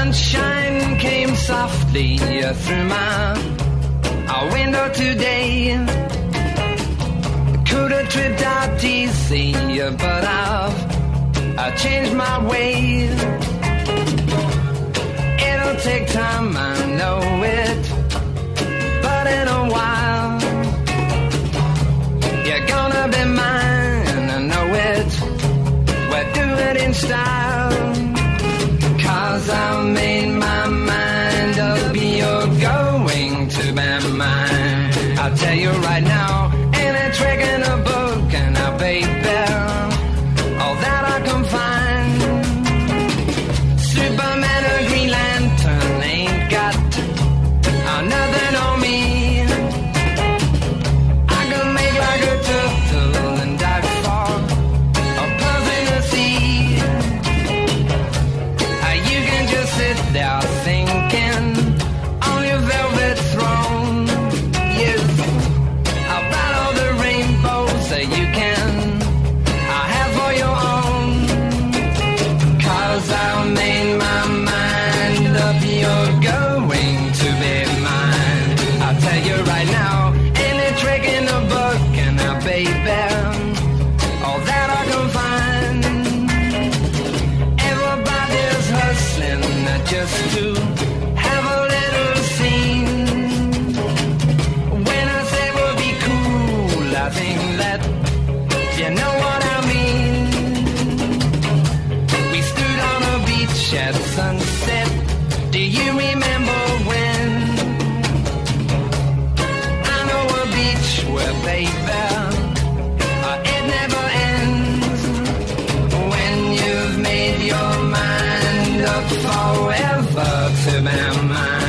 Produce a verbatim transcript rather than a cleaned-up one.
sunshine came softly through my window today. Could have tripped out easy, but I've I changed my ways. It'll take time, I know it, but in a while you're gonna be mine, I know it. We'll do it in style, 'cause I made my mind up, you're going to be mine. I'll tell you right now, ain't a trick in a book, and a baby, all that I can find. Superman or Green Lantern ain't got uh, nothing on me. I can make like a turtle and dive for a puff in the sea. Uh, you can just sit there thinking on your velvet throne. Yes, about all the rainbows that you can I have for your own. 'Cause I made my mind up, you're going to be mine. I'll tell you right now, ain't a trick in the book, and a baby, all that I can find. Everybody's hustling just to have a little scene. When I say we'll be cool, I think that you know what I mean. We stood on a beach at sunset. Do you remember when? I know a beach where, baby, uh, it never ends. When you've made your mind up forever to be mine.